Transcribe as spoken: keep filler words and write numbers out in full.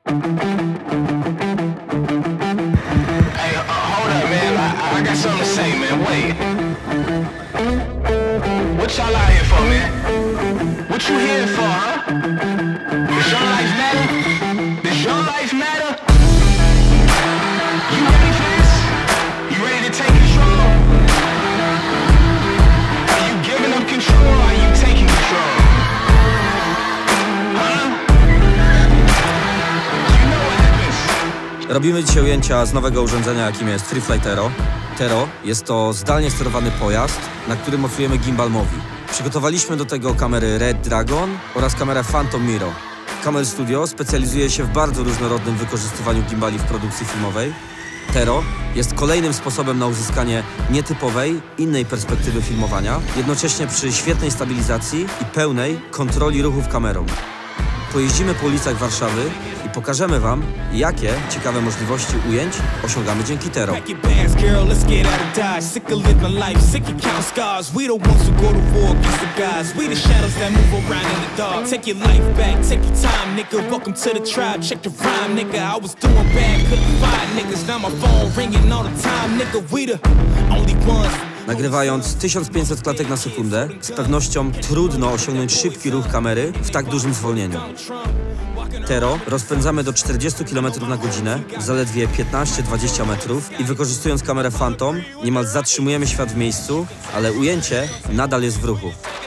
Hey, uh, hold up, man. I, I got something to say, man. Wait. What y'all out here for, man? What you here for, huh? Does your life matter? Does your life matter? You ready for this? You ready to take control? Are you giving up control or are you taking control? Huh? You know what happens. Robimy dzisiaj ujęcia z nowego urządzenia, jakim jest FreeFly Tero. Tero jest to zdalnie sterowany pojazd, na którym mocujemy gimbal Movi. Przygotowaliśmy do tego kamery Red Dragon oraz kamerę Phantom Miro. Camel Studio specjalizuje się w bardzo różnorodnym wykorzystywaniu gimbali w produkcji filmowej. Tero jest kolejnym sposobem na uzyskanie nietypowej, innej perspektywy filmowania, jednocześnie przy świetnej stabilizacji i pełnej kontroli ruchów kamerą. Pojeździmy po ulicach Warszawy i pokażemy Wam, jakie ciekawe możliwości ujęć osiągamy dzięki Tero. Nagrywając tysiąc pięćset klatek na sekundę, z pewnością trudno osiągnąć szybki ruch kamery w tak dużym zwolnieniu. Tero rozpędzamy do czterdziestu kilometrów na godzinę w zaledwie piętnaście do dwudziestu metrów i wykorzystując kamerę Phantom niemal zatrzymujemy świat w miejscu, ale ujęcie nadal jest w ruchu.